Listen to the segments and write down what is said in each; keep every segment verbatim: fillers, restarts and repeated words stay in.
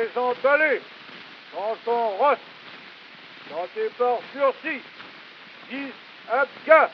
très emballé, sans ton rosse, dans tes bords sursis, dix abgas.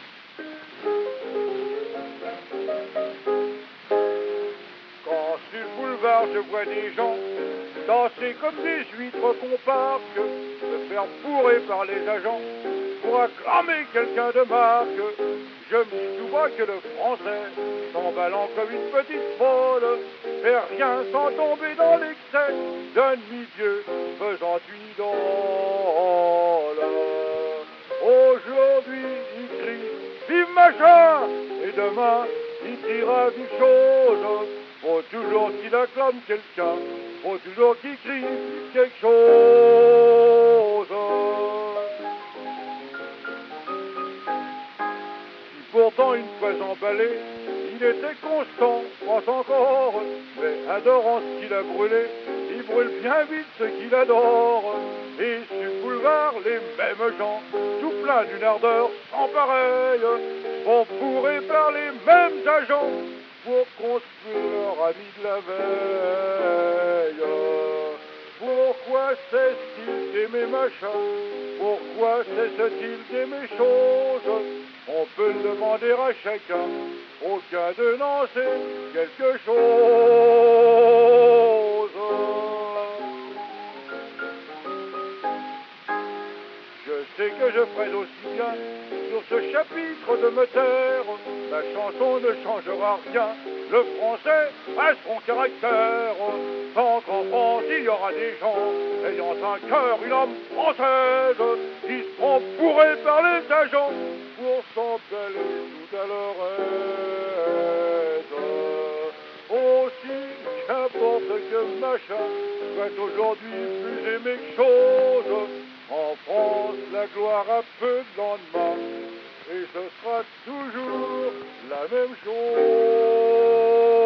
Quand sur le boulevard je vois des gens danser comme des huîtres qu'on parque, se faire bourrer par les agents pour acclamer quelqu'un de marque. Je me dis tout bas que le français, s'emballant comme une petite folle, fait rien sans tomber dans l'excès d'un demi-dieu faisant une idole. Aujourd'hui il crie vive machin, et demain il criera vive chose. Faut toujours qu'il acclame quelqu'un, faut toujours qu'il crie vive quelque chose. Pourtant, une fois emballé, il était constant, pense encore, mais adorant ce qu'il a brûlé, il brûle bien vite ce qu'il adore. Et sur le boulevard, les mêmes gens, tout plein d'une ardeur sans pareil, sont bourrés par les mêmes agents pour construire leur ami de la veille. Pourquoi cesse-t-il d'aimer machin? Pourquoi cesse-t-il d'aimer chose? On peut le demander à chacun, aucun de n'en sait quelque chose. Je sais que je ferai aussi bien sur ce chapitre de me taire. Ma chanson ne changera rien, le français a son caractère. Tant qu'en France il y aura des gens ayant un cœur, une âme française, qui seront bourrés par les agents pour s'emballer tout à leur aide. Aussi, qu'importe que machin soit aujourd'hui plus aimé que chose, en France la gloire a peu de lendemain, et ce sera toujours la même chose.